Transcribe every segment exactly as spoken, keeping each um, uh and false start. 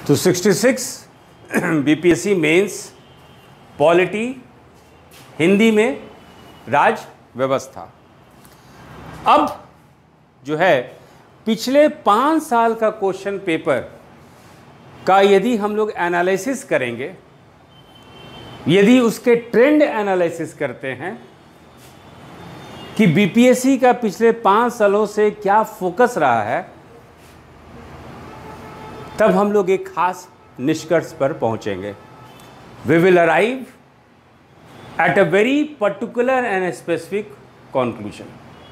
तो sixty six BPSC mains polity Hindi में राज व्यवस्था। अब जो है पिछले पाँच साल का क्वेश्चन पेपर का यदि हम लोग एनालिसिस करेंगे, यदि उसके ट्रेंड एनालिसिस करते हैं कि बीपीएससी का पिछले पाँच सालों से क्या फोकस रहा है, तब हम लोग एक खास निष्कर्ष पर पहुंचेंगे। We will arrive at a very particular and specific conclusion.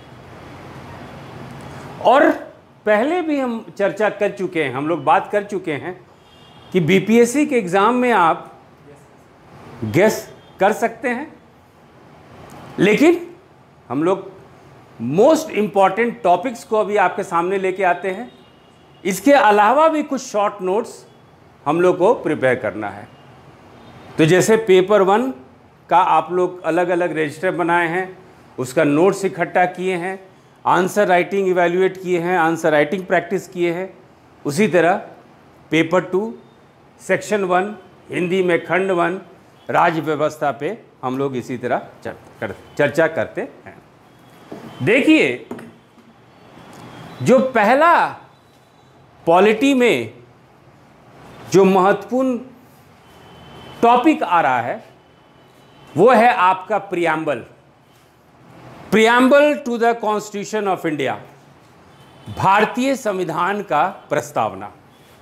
और पहले भी हम चर्चा कर चुके हैं, हम लोग बात कर चुके हैं कि बीपीएससी के एग्जाम में आप गेस कर सकते हैं, लेकिन हम लोग मोस्ट इंपॉर्टेंट टॉपिक्स को अभी आपके सामने लेके आते हैं। इसके अलावा भी कुछ शॉर्ट नोट्स हम लोग को प्रिपेयर करना है। तो जैसे पेपर वन का आप लोग अलग अलग रजिस्टर बनाए हैं, उसका नोट्स इकट्ठा किए हैं, आंसर राइटिंग इवैल्यूएट किए हैं, आंसर राइटिंग प्रैक्टिस किए हैं, उसी तरह paper two section one Hindi में खंड वन राज व्यवस्था पे हम लोग इसी तरह चर, कर, चर्चा करते हैं। देखिए, जो पहला पॉलिटी में जो महत्वपूर्ण टॉपिक आ रहा है वो है आपका preamble preamble to the constitution of India, भारतीय संविधान का प्रस्तावना।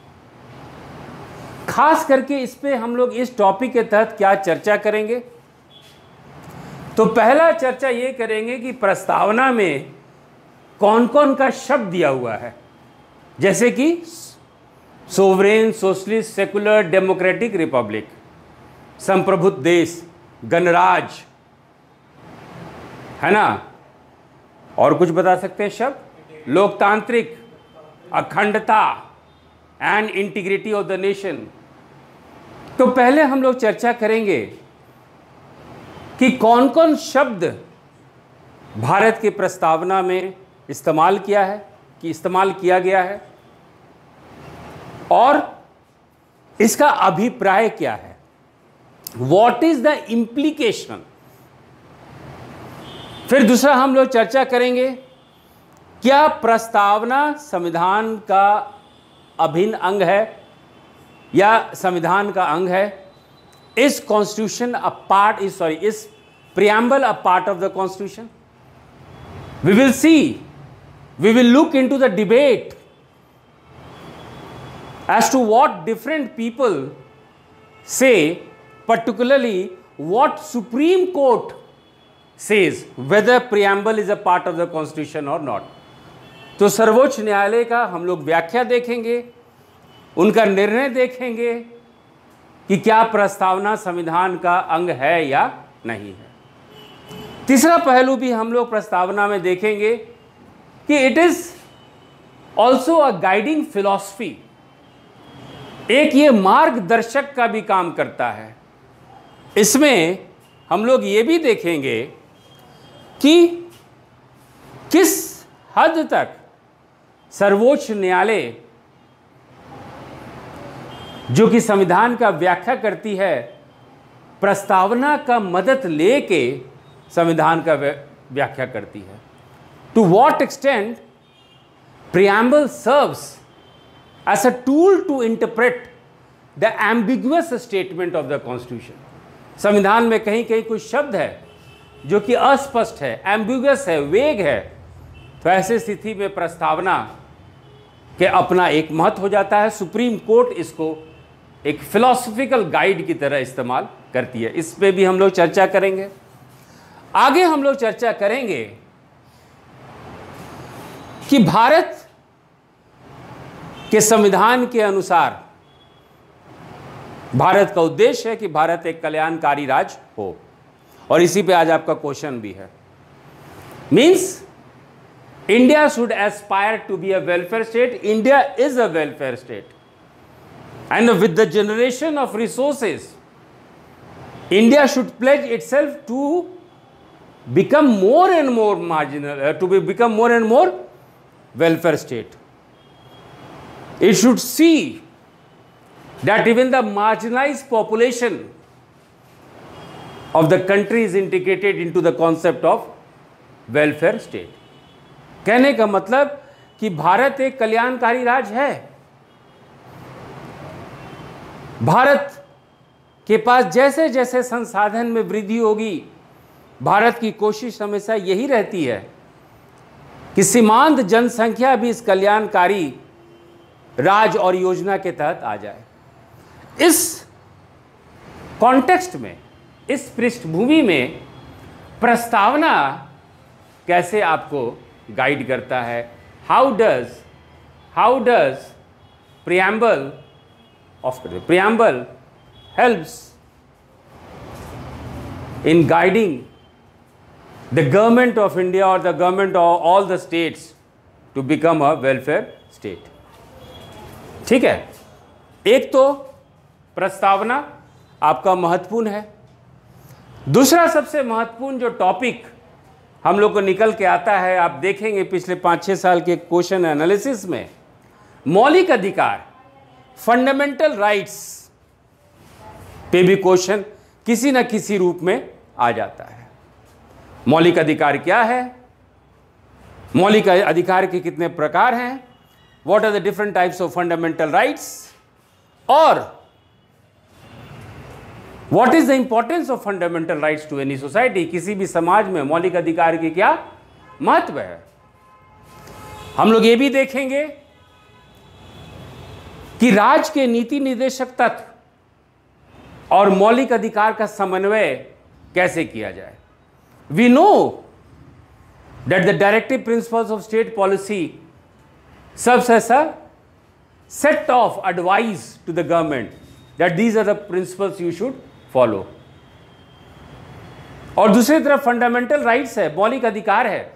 खास करके इस पे हम लोग इस टॉपिक के तहत क्या चर्चा करेंगे, तो पहला चर्चा ये करेंगे कि प्रस्तावना में कौन कौन का शब्द दिया हुआ है, जैसे कि sovereign, socialist, secular, democratic republic, संप्रभुत्व देश, गणराज, है ना, और कुछ बता सकते हैं शब्द, लोकतांत्रिक, अखंडता and integrity of the nation. तो पहले हम लोग चर्चा करेंगे कि कौन कौन शब्द भारत की प्रस्तावना में इस्तेमाल किया है कि इस्तेमाल किया गया है और इसका अभिप्राय क्या है, व्हाट इज द इम्प्लीकेशन। फिर दूसरा हम लोग चर्चा करेंगे क्या प्रस्तावना संविधान का अभिन्न अंग है या संविधान का अंग है। Is constitution a part is sorry is preamble a part of the constitution. We will see, we will look into the debate as to what different people say, particularly what Supreme Court says, whether preamble is a part of the constitution or not. तो सर्वोच्च न्यायालय का हम लोग व्याख्या देखेंगे, उनका निर्णय देखेंगे कि क्या प्रस्तावना संविधान का अंग है या नहीं है। तीसरा पहलू भी हम लोग प्रस्तावना में देखेंगे कि it is also a guiding philosophy, एक ये मार्गदर्शक का भी काम करता है। इसमें हम लोग ये भी देखेंगे कि किस हद तक सर्वोच्च न्यायालय जो कि संविधान का व्याख्या करती है, प्रस्तावना का मदद लेके संविधान का व्याख्या करती है। To what extent preamble serves as a tool to interpret the ambiguous statement of the constitution। संविधान में कहीं कहीं कुछ शब्द है जो कि अस्पष्ट है, एम्बिगुअस है, वेग है, तो ऐसे स्थिति में प्रस्तावना के अपना एक महत्व हो जाता है। सुप्रीम कोर्ट इसको एक फिलोसॉफिकल गाइड की तरह इस्तेमाल करती है। इस पे भी हम लोग चर्चा करेंगे। आगे हम लोग चर्चा करेंगे कि भारत के संविधान के अनुसार भारत का उद्देश्य है कि भारत एक कल्याणकारी राज्य हो, और इसी पे आज आपका क्वेश्चन भी है। Means India should aspire to be a welfare state. India is a welfare state and with the generation of resources India should pledge itself to become more and more marginal, to be become more and more welfare state. It should see that even the marginalized population of the country is integrated into the concept of welfare state. कहने का मतलब कि भारत एक कल्याणकारी राज्य है। भारत के पास जैसे जैसे संसाधन में वृद्धि होगी, भारत की कोशिश हमेशा यही रहती है कि सीमांत जनसंख्या भी इस कल्याणकारी राज और योजना के तहत आ जाए। इस कॉन्टेक्स्ट में, इस पृष्ठभूमि में प्रस्तावना कैसे आपको गाइड करता है? How does how does preamble of preamble helps in guiding the government of India or the government of all the states to become a welfare state. ठीक है, एक तो प्रस्तावना आपका महत्वपूर्ण है। दूसरा सबसे महत्वपूर्ण जो टॉपिक हम लोग को निकल के आता है, आप देखेंगे पिछले पाँच छः साल के क्वेश्चन एनालिसिस में, मौलिक अधिकार, फंडामेंटल राइट्स पे भी क्वेश्चन किसी न किसी रूप में आ जाता है। मौलिक अधिकार क्या है? मौलिक अधिकार के कितने प्रकार हैं? What are the different types of fundamental rights? और what is the importance of fundamental rights to any society? किसी भी समाज में मौलिक अधिकार की क्या महत्व है? हम लोग ये भी देखेंगे कि राज्य के नीति निर्देशक तत्व और मौलिक अधिकार का समन्वय कैसे किया जाए। We know that the directive principles of state policy serves as a set of advice to the government that these are the principles you should follow. और दूसरी तरफ फंडामेंटल राइट्स है, मौलिक अधिकार है,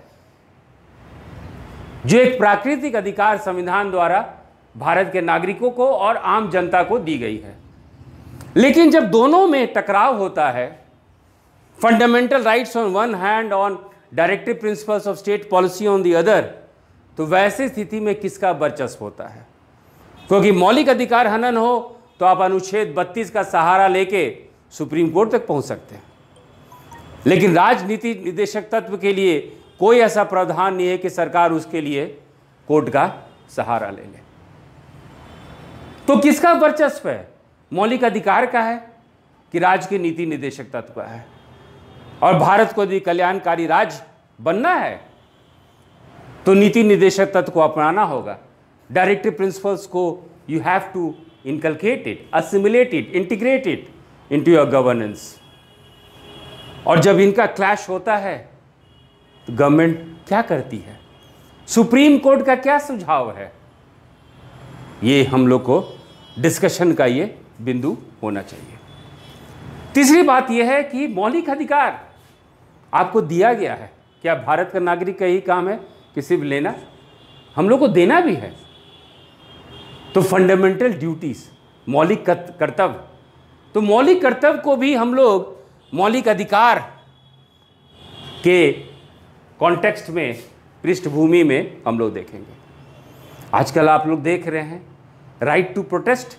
जो एक प्राकृतिक अधिकार संविधान द्वारा भारत के नागरिकों को और आम जनता को दी गई है। लेकिन जब दोनों में टकराव होता है, fundamental rights on one hand, on directive principles of state policy on the other, तो वैसी स्थिति में किसका वर्चस्व होता है? क्योंकि मौलिक अधिकार हनन हो तो आप अनुच्छेद बत्तीस का सहारा लेके सुप्रीम कोर्ट तक पहुंच सकते हैं, लेकिन राजनीति निर्देशक तत्व के लिए कोई ऐसा प्रावधान नहीं है कि सरकार उसके लिए कोर्ट का सहारा ले ले। तो किसका वर्चस्व है? मौलिक अधिकार का है कि राज्य के नीति निर्देशक तत्व का है? और भारत को यदि कल्याणकारी राज्य बनना है तो नीति निर्देशक तत्व को अपनाना होगा। डायरेक्टिव प्रिंसिपल्स को you have to inculcate it, assimilate it, integrate it into your governance. और जब इनका क्लैश होता है तो गवर्नमेंट क्या करती है? सुप्रीम कोर्ट का क्या सुझाव है? ये हम लोग को डिस्कशन का ये बिंदु होना चाहिए। तीसरी बात यह है कि मौलिक अधिकार आपको दिया गया है। क्या भारत का नागरिक का ही काम है कि सिर्फ लेना? हम लोग को देना भी है। तो फंडामेंटल ड्यूटीज, मौलिक कर्तव्य, तो मौलिक कर्तव्य को भी हम लोग मौलिक अधिकार के कॉन्टेक्स्ट में, पृष्ठभूमि में हम लोग देखेंगे। आजकल आप लोग देख रहे हैं राइट टू प्रोटेस्ट,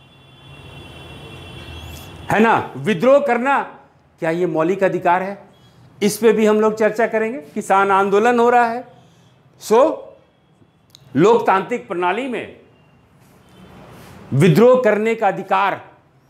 है ना, विद्रोह करना, क्या ये मौलिक अधिकार है? इस पे भी हम लोग चर्चा करेंगे। किसान आंदोलन हो रहा है। सो लोकतांत्रिक प्रणाली में विद्रोह करने का अधिकार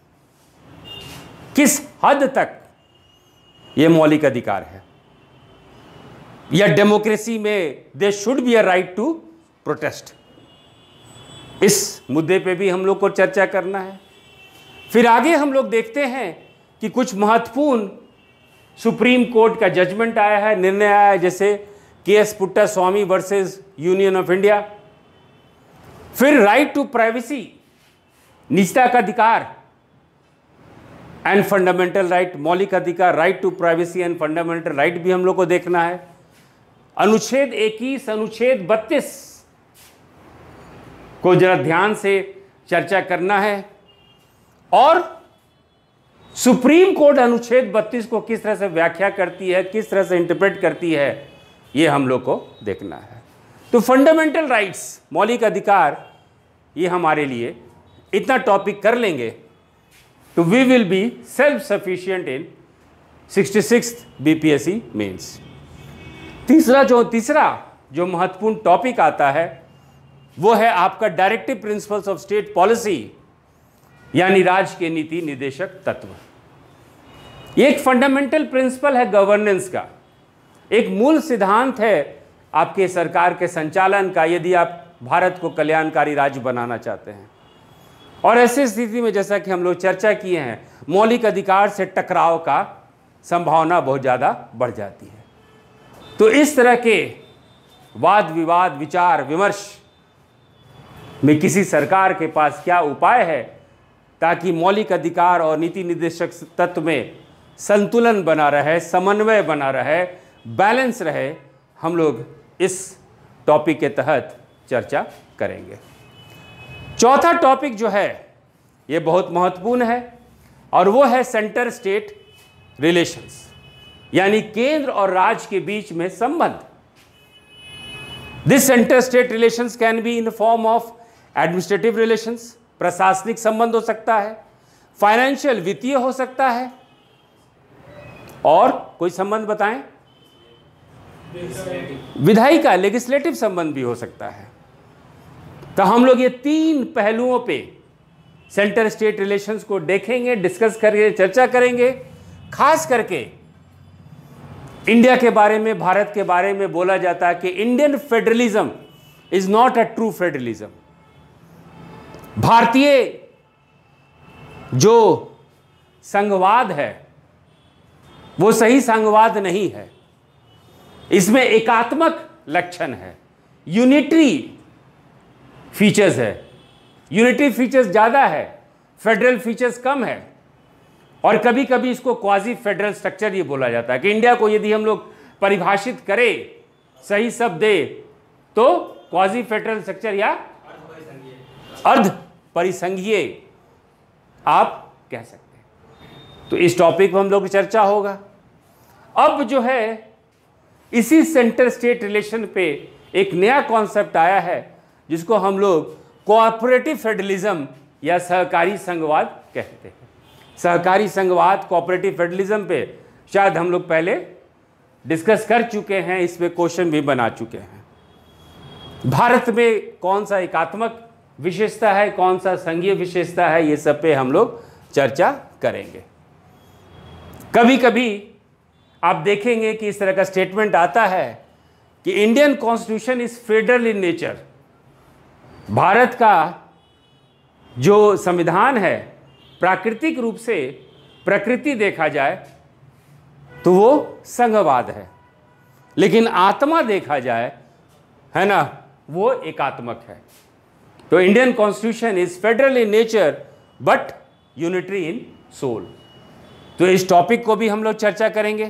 किस हद तक ये मौलिक अधिकार है? या डेमोक्रेसी में there should be a right to protest? इस मुद्दे पे भी हम लोग को चर्चा करना है। फिर आगे हम लोग देखते हैं कि कुछ महत्वपूर्ण सुप्रीम कोर्ट का जजमेंट आया है, निर्णय आया है, जैसे K S Putta Swamy versus union of India. फिर राइट टू प्राइवेसी, निजता का अधिकार एंड फंडामेंटल राइट, मौलिक अधिकार, right to privacy and fundamental right भी हम लोग को देखना है। अनुच्छेद इक्कीस, अनुच्छेद बत्तीस को जरा ध्यान से चर्चा करना है। और सुप्रीम कोर्ट अनुच्छेद बत्तीस को किस तरह से व्याख्या करती है, किस तरह से इंटरप्रेट करती है, ये हम लोग को देखना है। तो फंडामेंटल राइट्स, मौलिक अधिकार, ये हमारे लिए इतना टॉपिक कर लेंगे तो we will be self sufficient in sixty sixth BPSC mains. तीसरा जो तीसरा जो महत्वपूर्ण टॉपिक आता है वो है आपका directive principles of state policy, यानी राज्य के नीति निर्देशक तत्व। एक फंडामेंटल प्रिंसिपल है गवर्नेंस का, एक मूल सिद्धांत है आपके सरकार के संचालन का, यदि आप भारत को कल्याणकारी राज्य बनाना चाहते हैं। और ऐसी स्थिति में जैसा कि हम लोग चर्चा किए हैं, मौलिक अधिकार से टकराव का संभावना बहुत ज़्यादा बढ़ जाती है। तो इस तरह के वाद विवाद विचार विमर्श में किसी सरकार के पास क्या उपाय है ताकि मौलिक अधिकार और नीति निर्देशक तत्व में संतुलन बना रहे, समन्वय बना रहे, बैलेंस रहे, हम लोग इस टॉपिक के तहत चर्चा करेंगे। चौथा टॉपिक जो है ये बहुत महत्वपूर्ण है और वो है सेंटर स्टेट रिलेशंस, यानी केंद्र और राज्य के बीच में संबंध। This centre state relations can be in form of administrative relations, प्रशासनिक संबंध हो सकता है, फाइनेंशियल वित्तीय हो सकता है, और कोई संबंध बताएं, विधायी का लेजिस्लेटिव संबंध भी हो सकता है। तो हम लोग ये तीन पहलुओं पे सेंटर स्टेट रिलेशंस को देखेंगे, डिस्कस करेंगे, चर्चा करेंगे। खास करके इंडिया के बारे में, भारत के बारे में बोला जाता है कि Indian federalism is not a true federalism. भारतीय जो संघवाद है वो सही संघवाद नहीं है, इसमें एकात्मक लक्षण है, यूनिटरी फीचर्स है, यूनिटरी फीचर्स ज़्यादा है, फेडरल फीचर्स कम है। और कभी कभी इसको क्वाजी फेडरल स्ट्रक्चर ये बोला जाता है कि इंडिया को यदि हम लोग परिभाषित करें, सही शब्द दे, तो क्वाजी फेडरल स्ट्रक्चर या अर्ध परिसंघीय आप कह सकते हैं। तो इस टॉपिक पर हम लोग चर्चा होगा। अब जो है इसी सेंटर स्टेट रिलेशन पे एक नया कॉन्सेप्ट आया है जिसको हम लोग कोऑपरेटिव फेडरलिज्म या सहकारी संघवाद कहते हैं। सहकारी संघवाद, कोऑपरेटिव फेडरलिज्म पे शायद हम लोग पहले डिस्कस कर चुके हैं, इस पे क्वेश्चन भी बना चुके हैं। भारत में कौन सा एकात्मक विशेषता है, कौन सा संघीय विशेषता है, ये सब पे हम लोग चर्चा करेंगे। कभी कभी आप देखेंगे कि इस तरह का स्टेटमेंट आता है कि Indian constitution is federal in nature. भारत का जो संविधान है प्राकृतिक रूप से, प्रकृति देखा जाए तो वो संघवाद है, लेकिन आत्मा देखा जाए, है ना, वो एकात्मक है। तो Indian constitution is federal in nature but unitary in soul. तो इस टॉपिक को भी हम लोग चर्चा करेंगे।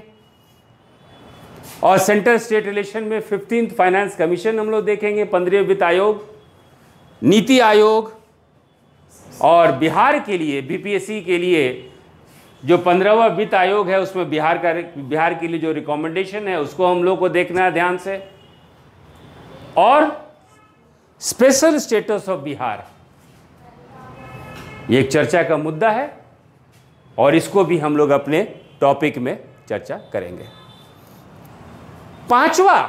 और सेंटर स्टेट रिलेशन में फिफ्टींथ फाइनेंस कमीशन हम लोग देखेंगे, पंद्रहवें वित्त आयोग, नीति आयोग, और बिहार के लिए बीपीएससी के लिए जो पंद्रहवां वित्त आयोग है उसमें बिहार का बिहार के लिए जो रिकमेंडेशन है उसको हम लोग को देखना है ध्यान से। और स्पेशल स्टेटस ऑफ बिहार ये एक चर्चा का मुद्दा है और इसको भी हम लोग अपने टॉपिक में चर्चा करेंगे। पांचवा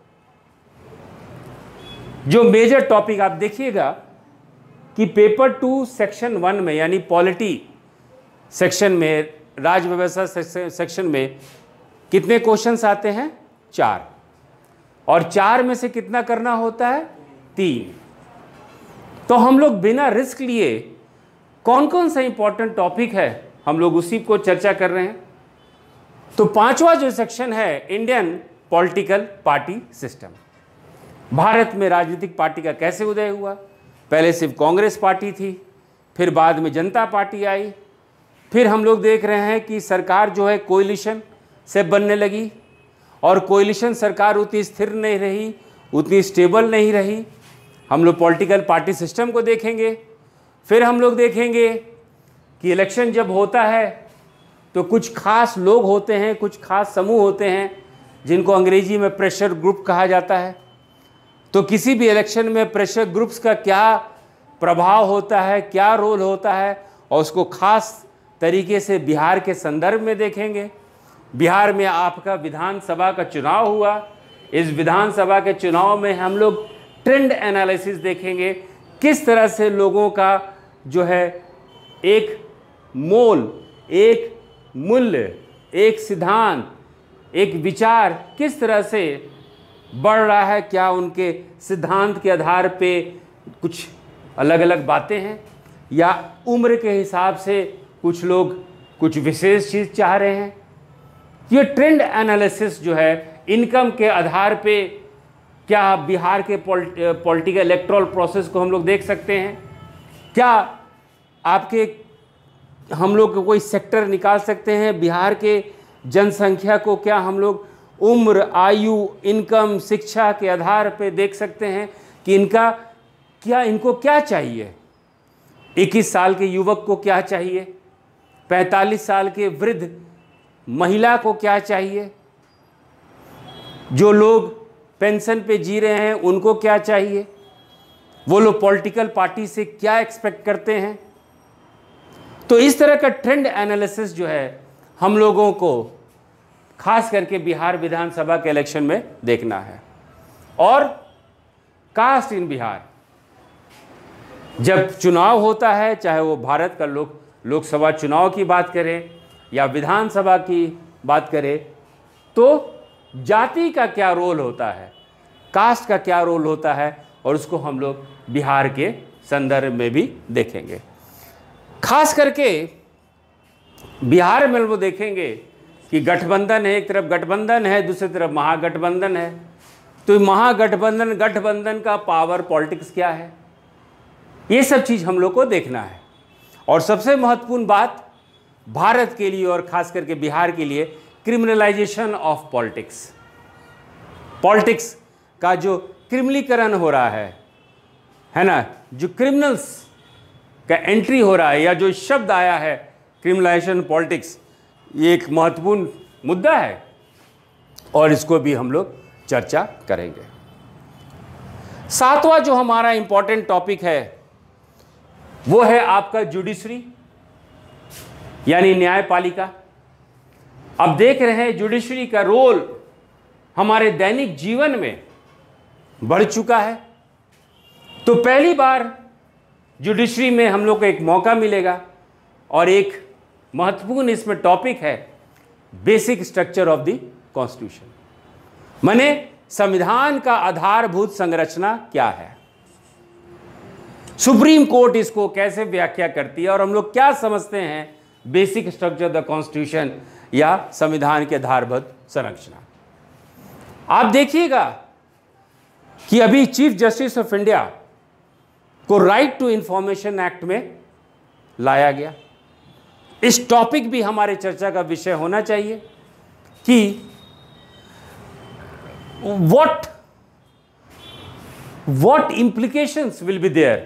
जो मेजर टॉपिक आप देखिएगा कि पेपर टू सेक्शन वन में, यानी पॉलिटी सेक्शन में, राज्य व्यवस्था सेक्शन में कितने क्वेश्चंस आते हैं? चार। और चार में से कितना करना होता है? तीन। तो हम लोग बिना रिस्क लिए कौन कौन सा इंपॉर्टेंट टॉपिक है हम लोग उसी को चर्चा कर रहे हैं। तो पांचवा जो सेक्शन है, इंडियन पॉलिटिकल पार्टी सिस्टम। भारत में राजनीतिक पार्टी का कैसे उदय हुआ? पहले सिर्फ कांग्रेस पार्टी थी, फिर बाद में जनता पार्टी आई, फिर हम लोग देख रहे हैं कि सरकार जो है कोएलिशन से बनने लगी और कोएलिशन सरकार उतनी स्थिर नहीं रही, उतनी स्टेबल नहीं रही। हम लोग पॉलिटिकल पार्टी सिस्टम को देखेंगे। फिर हम लोग देखेंगे कि इलेक्शन जब होता है तो कुछ खास लोग होते हैं, कुछ खास समूह होते हैं जिनको अंग्रेजी में प्रेशर ग्रुप कहा जाता है। तो किसी भी इलेक्शन में प्रेशर ग्रुप्स का क्या प्रभाव होता है, क्या रोल होता है, और उसको खास तरीके से बिहार के संदर्भ में देखेंगे। बिहार में आपका विधानसभा का चुनाव हुआ, इस विधानसभा के चुनाव में हम लोग ट्रेंड एनालिसिस देखेंगे, किस तरह से लोगों का जो है एक मोल, एक मूल्य, एक सिद्धांत, एक विचार किस तरह से बढ़ रहा है। क्या उनके सिद्धांत के आधार पे कुछ अलग अलग बातें हैं, या उम्र के हिसाब से कुछ लोग कुछ विशेष चीज़ चाह रहे हैं। ये ट्रेंड एनालिसिस जो है, इनकम के आधार पे क्या बिहार के पॉलिटिकल इलेक्टोरल प्रोसेस को हम लोग देख सकते हैं। क्या आपके हम लोग कोई सेक्टर निकाल सकते हैं बिहार के जनसंख्या को, क्या हम लोग उम्र, आयु, इनकम, शिक्षा के आधार पे देख सकते हैं कि इनका क्या, इनको क्या चाहिए। इक्कीस साल के युवक को क्या चाहिए, पैंतालीस साल के वृद्ध महिला को क्या चाहिए, जो लोग पेंशन पे जी रहे हैं उनको क्या चाहिए, वो लोग पॉलिटिकल पार्टी से क्या एक्सपेक्ट करते हैं। तो इस तरह का ट्रेंड एनालिसिस जो है हम लोगों को खास करके बिहार विधानसभा के इलेक्शन में देखना है। और कास्ट इन बिहार, जब चुनाव होता है, चाहे वो भारत का लोक लोकसभा चुनाव की बात करें या विधानसभा की बात करें, तो जाति का क्या रोल होता है, कास्ट का क्या रोल होता है, और उसको हम लोग बिहार के संदर्भ में भी देखेंगे। खास करके बिहार में वो देखेंगे कि गठबंधन है, एक तरफ गठबंधन है, दूसरी तरफ महागठबंधन है। तो महागठबंधन गठबंधन का पावर पॉलिटिक्स क्या है, ये सब चीज़ हम लोग को देखना है। और सबसे महत्वपूर्ण बात भारत के लिए और खास करके बिहार के लिए, क्रिमिनलाइजेशन ऑफ पॉलिटिक्स। पॉलिटिक्स का जो क्रिमिनलीकरण हो रहा है है ना, जो क्रिमिनल्स का एंट्री हो रहा है, या जो शब्द आया है क्रिमिनलाइजेशन पॉलिटिक्स, ये एक महत्वपूर्ण मुद्दा है और इसको भी हम लोग चर्चा करेंगे। सातवां जो हमारा इंपॉर्टेंट टॉपिक है वो है आपका जुडिशरी, यानी न्यायपालिका। अब देख रहे हैं जुडिशरी का रोल हमारे दैनिक जीवन में बढ़ चुका है। तो पहली बार जुडिशरी में हम लोग को एक मौका मिलेगा, और एक महत्वपूर्ण इसमें टॉपिक है basic structure of the constitution, माने संविधान का आधारभूत संरचना क्या है, सुप्रीम कोर्ट इसको कैसे व्याख्या करती है, और हम लोग क्या समझते हैं basic structure of the constitution या संविधान के आधारभूत संरचना। आप देखिएगा कि अभी चीफ जस्टिस ऑफ इंडिया को राइट टू इंफॉर्मेशन एक्ट में लाया गया। इस टॉपिक भी हमारे चर्चा का विषय होना चाहिए कि what what implications will be there,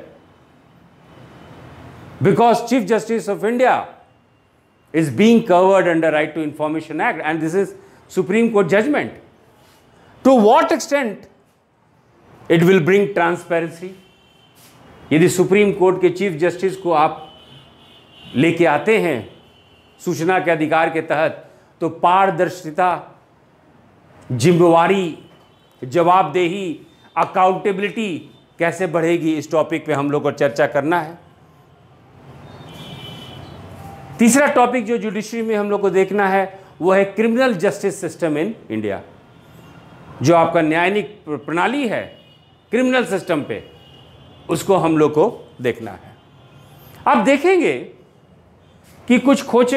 because Chief Justice of India is being covered under Right to Information Act, and this is Supreme Court judgment. To what extent it will bring transparency? यदि supreme court के chief justice को आप लेके आते हैं सूचना के अधिकार के तहत, तो पारदर्शिता, जिम्मेवारी, जवाबदेही, अकाउंटेबिलिटी कैसे बढ़ेगी, इस टॉपिक पे हम लोग को चर्चा करना है। तीसरा टॉपिक जो जुडिशरी में हम लोग को देखना है वो है criminal justice system in India. जो आपका न्यायिक प्रणाली है क्रिमिनल सिस्टम पे, उसको हम लोग को देखना है। आप देखेंगे कि कुछ खोच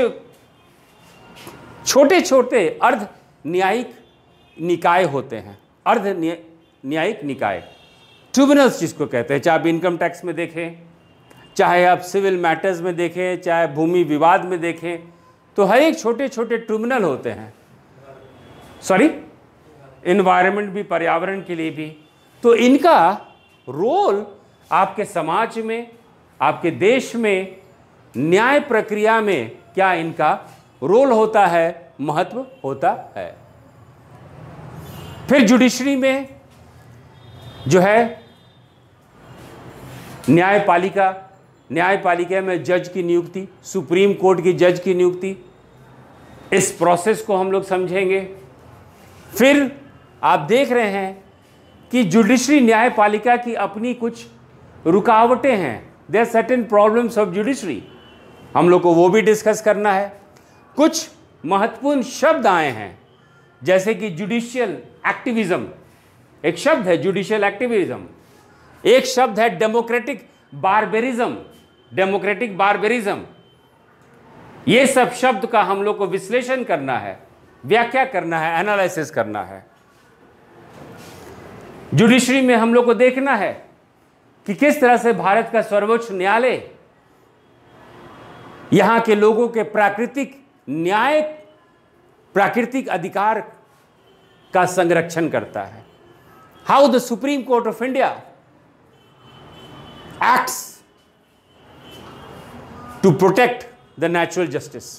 छोटे छोटे अर्ध न्यायिक निकाय होते हैं, अर्ध न्यायिक निकाय, ट्रिब्यूनल्स जिसको कहते हैं। चाहे आप इनकम टैक्स में देखें, चाहे आप सिविल मैटर्स में देखें, चाहे भूमि विवाद में देखें, तो हर एक छोटे छोटे ट्रिब्यूनल होते हैं। सॉरी, इन्वायरमेंट भी, पर्यावरण के लिए भी। तो इनका रोल आपके समाज में, आपके देश में न्याय प्रक्रिया में क्या इनका रोल होता है, महत्व होता है। फिर जुडिशरी में जो है न्यायपालिका, न्यायपालिका में जज की नियुक्ति, सुप्रीम कोर्ट की जज की नियुक्ति, इस प्रोसेस को हम लोग समझेंगे। फिर आप देख रहे हैं कि जुडिशरी, न्यायपालिका की अपनी कुछ रुकावटें हैं, there certain problems of judiciary, हम लोग को वो भी डिस्कस करना है। कुछ महत्वपूर्ण शब्द आए हैं जैसे कि जुडिशियल एक्टिविज्म, एक शब्द है जुडिशियल एक्टिविज्म, एक शब्द है डेमोक्रेटिक बारबेरिज्म, डेमोक्रेटिक बारबेरिज्म। ये सब शब्द का हम लोग को विश्लेषण करना है, व्याख्या करना है, एनालिसिस करना है। जुडिशरी में हम लोग को देखना है कि किस तरह से भारत का सर्वोच्च न्यायालय यहां के लोगों के प्राकृतिक न्याय, प्राकृतिक अधिकार का संरक्षण करता है। How the supreme court of India acts to protect the natural justice.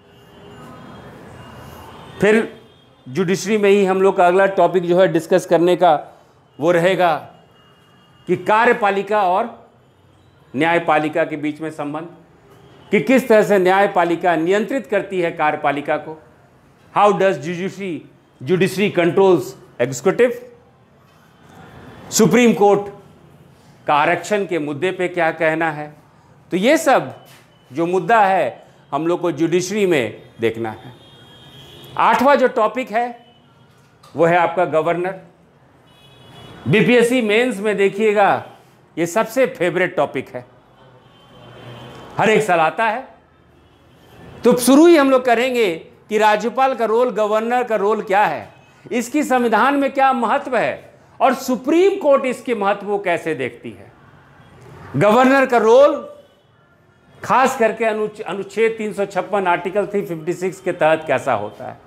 फिर जुडिशरी में ही हम लोग का अगला टॉपिक जो है डिस्कस करने का वो रहेगा कि कार्यपालिका और न्यायपालिका के बीच में संबंध, कि किस तरह से न्यायपालिका नियंत्रित करती है कार्यपालिका को। How does judiciary judiciary controls executive. Supreme court का आरक्षण के मुद्दे पे क्या कहना है। तो ये सब जो मुद्दा है हम लोग को जुडिशरी में देखना है। आठवां जो टॉपिक है वो है आपका गवर्नर। बीपीएससी मेंस में देखिएगा ये सबसे फेवरेट टॉपिक है, हर एक साल आता है। तो शुरू ही हम लोग करेंगे कि राज्यपाल का रोल, गवर्नर का रोल क्या है, इसकी संविधान में क्या महत्व है और सुप्रीम कोर्ट इसके महत्व को कैसे देखती है। गवर्नर का रोल खास करके अनुच्छेद तीन सौ छप्पन आर्टिकल तीन सौ छप्पन के तहत कैसा होता है।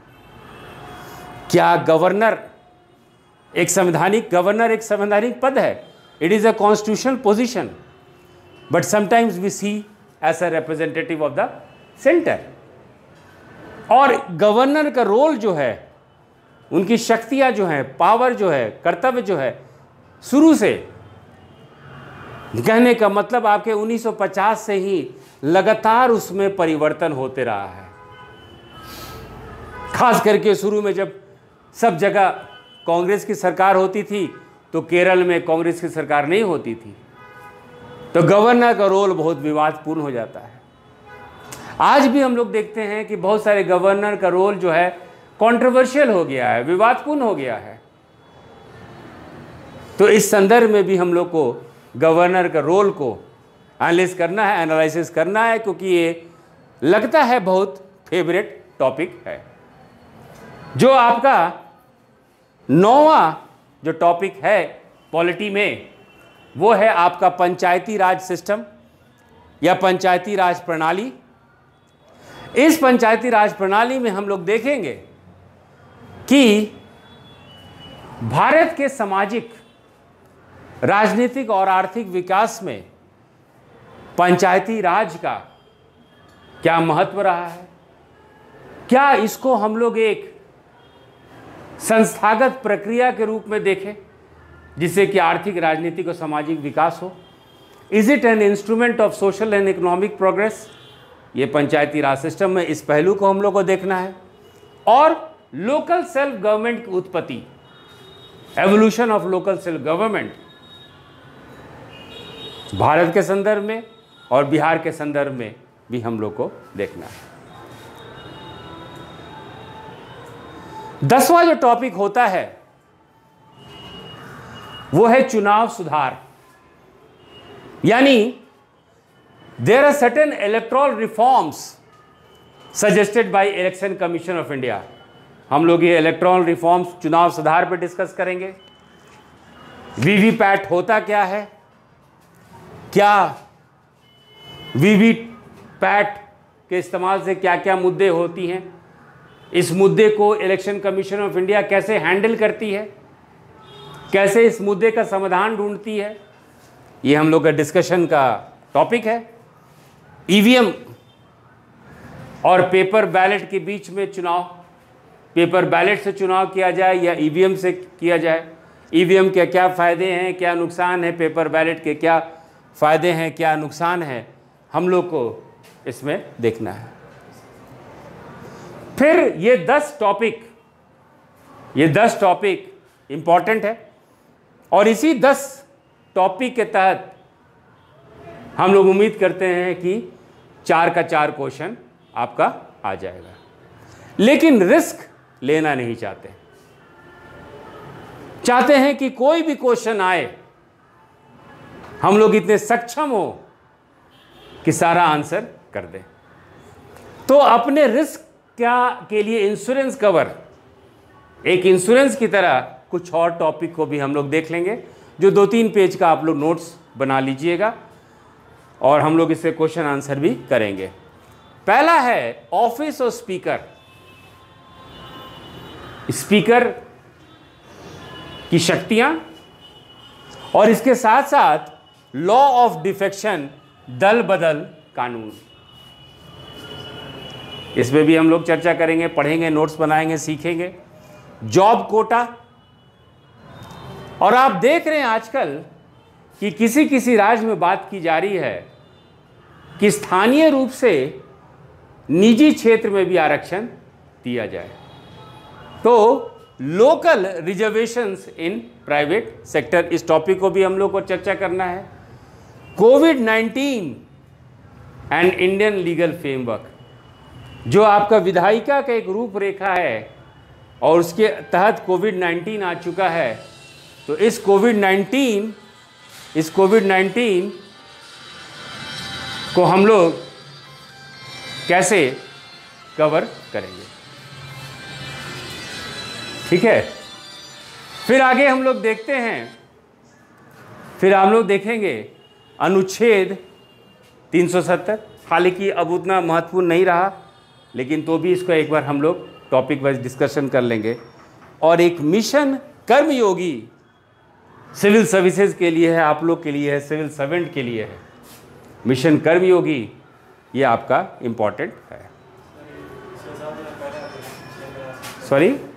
क्या गवर्नर एक संवैधानिक, गवर्नर एक संवैधानिक पद है, it is a constitutional position, but sometimes we see as a representative of the centre. और गवर्नर का रोल जो है, उनकी शक्तियां जो हैं, पावर जो है, कर्तव्य जो है, शुरू से कहने का मतलब आपके उन्नीस सौ पचास से ही लगातार उसमें परिवर्तन होते रहा है। खास करके शुरू में जब सब जगह कांग्रेस की सरकार होती थी तो केरल में कांग्रेस की सरकार नहीं होती थी, तो गवर्नर का रोल बहुत विवादपूर्ण हो जाता है। आज भी हम लोग देखते हैं कि बहुत सारे गवर्नर का रोल जो है कंट्रोवर्शियल हो गया है, विवादपूर्ण हो गया है। तो इस संदर्भ में भी हम लोग को गवर्नर का रोल को एनालिस करना है, एनालिसिस करना है, क्योंकि ये लगता है बहुत फेवरेट टॉपिक है। जो आपका नौवां जो टॉपिक है पॉलिटी में वो है आपका पंचायती राज सिस्टम या पंचायती राज प्रणाली। इस पंचायती राज प्रणाली में हम लोग देखेंगे कि भारत के सामाजिक, राजनीतिक और आर्थिक विकास में पंचायती राज का क्या महत्व रहा है। क्या इसको हम लोग एक संस्थागत प्रक्रिया के रूप में देखें जिससे कि आर्थिक, राजनीतिक और सामाजिक विकास हो। Is it an instrument of social and economic progress. ये पंचायती राज सिस्टम में इस पहलू को हम लोग को देखना है। और लोकल सेल्फ गवर्नमेंट की उत्पत्ति, evolution of local self government, Bharat के संदर्भ में और बिहार के संदर्भ में भी हम लोग को देखना है। दसवां जो टॉपिक होता है वो है चुनाव सुधार, यानी there are certain electoral reforms suggested by election commission of India. हम लोग ये इलेक्टोरल रिफॉर्म्स, चुनाव सुधार पर डिस्कस करेंगे। वीवीपैट होता क्या है, क्या वीवीपैट के इस्तेमाल से क्या क्या मुद्दे होती हैं, इस मुद्दे को इलेक्शन कमीशन ऑफ इंडिया कैसे हैंडल करती है, कैसे इस मुद्दे का समाधान ढूंढती है, ये हम लोग का डिस्कशन का टॉपिक है। ईवीएम और पेपर बैलेट के बीच में चुनाव, पेपर बैलेट से चुनाव किया जाए या ईवीएम से किया जाए, ईवीएम के क्या फ़ायदे हैं, क्या नुकसान है, पेपर बैलेट के क्या फ़ायदे हैं, क्या नुकसान है, हम लोग को इसमें देखना है। फिर ये दस टॉपिक ये दस टॉपिक इम्पॉर्टेंट है और इसी दस टॉपिक के तहत हम लोग उम्मीद करते हैं कि चार का चार क्वेश्चन आपका आ जाएगा, लेकिन रिस्क लेना नहीं चाहते। चाहते हैं कि कोई भी क्वेश्चन आए हम लोग इतने सक्षम हो कि सारा आंसर कर दें। तो अपने रिस्क क्या के लिए इंश्योरेंस कवर, एक इंश्योरेंस की तरह कुछ और टॉपिक को भी हम लोग देख लेंगे, जो दो तीन पेज का आप लोग नोट्स बना लीजिएगा और हम लोग इससे क्वेश्चन आंसर भी करेंगे। पहला है ऑफिस और स्पीकर। स्पीकर की शक्तियां और इसके साथ साथ लॉ ऑफ डिफेक्शन, दल बदल कानून, इसमें भी हम लोग चर्चा करेंगे, पढ़ेंगे, नोट्स बनाएंगे, सीखेंगे। जॉब कोटा, और आप देख रहे हैं आजकल कि किसी किसी राज्य में बात की जा रही है कि स्थानीय रूप से निजी क्षेत्र में भी आरक्षण दिया जाए। तो local reservations in private sector, इस टॉपिक को भी हम लोग को चर्चा करना है। Covid nineteen and Indian legal framework, जो आपका विधायिका का एक रूपरेखा है और उसके तहत कोविड नाइन्टीन आ चुका है, तो इस कोविड नाइन्टीन इस कोविड नाइन्टीन को हम लोग कैसे कवर करेंगे, ठीक है। फिर आगे हम लोग देखते हैं, फिर हम लोग देखेंगे अनुच्छेद तीन सौ सत्तर, हालांकि अब उतना महत्वपूर्ण नहीं रहा, लेकिन तो भी इसको एक बार हम लोग टॉपिक वाइज डिस्कशन कर लेंगे। और एक मिशन कर्मयोगी सिविल सर्विसेज के लिए है, आप लोग के लिए है, सिविल सर्वेंट के लिए है। मिशन कर्मयोगी ये आपका इम्पॉर्टेंट है। सॉरी